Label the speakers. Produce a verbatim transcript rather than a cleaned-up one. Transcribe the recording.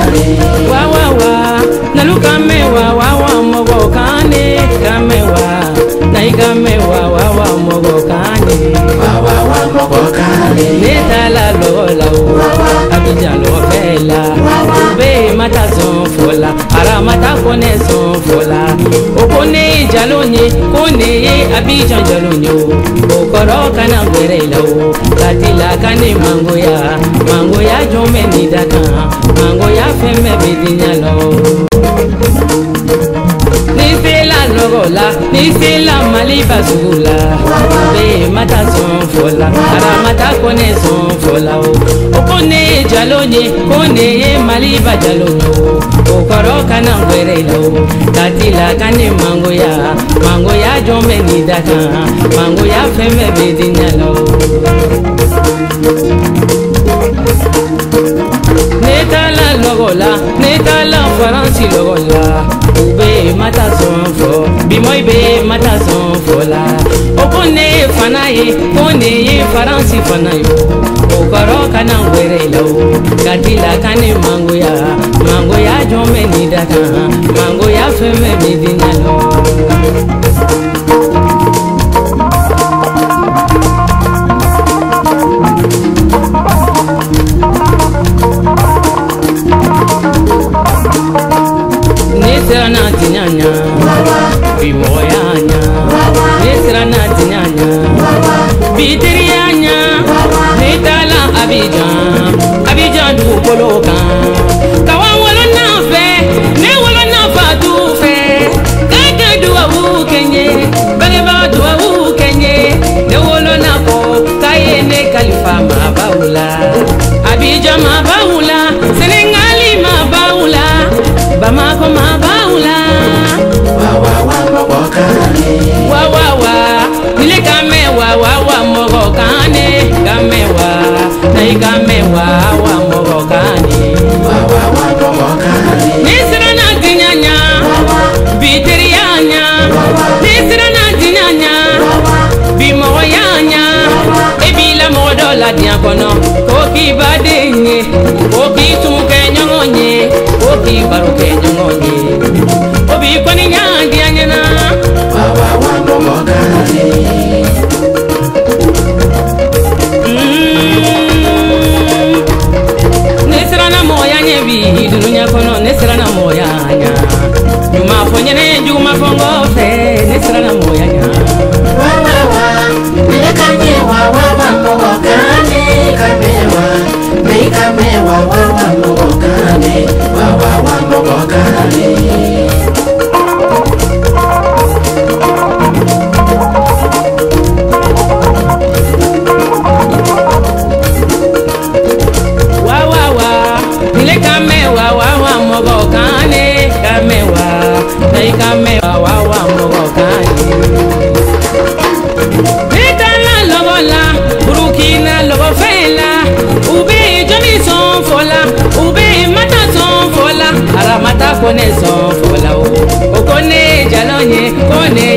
Speaker 1: wa wa wa nalu kamewa wa wa mogo kane kamewa nai kamewa wa wa mogo kane
Speaker 2: wa wa wa mogo kane
Speaker 1: netala lola Abidjan lo fela be mata son fola ara mata kone son fola o kone jalonye kone Abidjan jalonye o koro kana gwere la o katila kane mangoya mangoya jome ni daka mangoya feme bedinya lo ni sela logola ni sela maliba zula be mata son fola ara mata kone son fola o kone jalonye kone maliba jalonye o koro kana gwere lo katila kane mangoya mangoya jome ni daka mangoya feme bedinya lo netala logola netala faransi logola ube mata son fo bimoy be mata son fola o kone fanaye kone faransi fanayo o koro kana gwere lo katila kane mangoya mangoya jome ni daka mangoya feme bedinya lo Nesrana tinyanya bimoyanya Nesrana tinyanya bidirianya netala Abidjan Abidjan du koloka kawa wolo na fe ne wolo na fa du fe kaka du awu kenye bale ba du awu kenye ne wolo na ko kaye ne kalifa ma baula Abidjan ma baula Senegali ma baula Bamako ma baula
Speaker 2: wa wa wa mogo kane
Speaker 1: wa wa wa ile kamewa wa wa mogo kane kamewa nai kamewa wa mogo kane
Speaker 2: wa wa wa mogo kane
Speaker 1: nisrana tinyanya biterianya nisrana tinyanya bimoyanya ebila modola diakono koki badenye koki tumuke nyongonye koki baruke nyongonye obi kwani nyandi anyana
Speaker 2: wa wa wa mogo kane
Speaker 1: nesrana moya nyebi dununya kono nesrana moya nya nyuma fonyene juma fongo fe nesrana moya nya
Speaker 2: wa wa wa ile kanye wa wa wa mogo kane kamewa me kamewa wa wa mogo kane wa wa wa mogo kane
Speaker 1: wa wa wa ile kamewa wa wa mogo kane kamewa nai kamewa wa wa mogo kane netala logola burukina logo fela ube jomi son fola ube mata son fola ara mata kone son fola o kone jalonye kone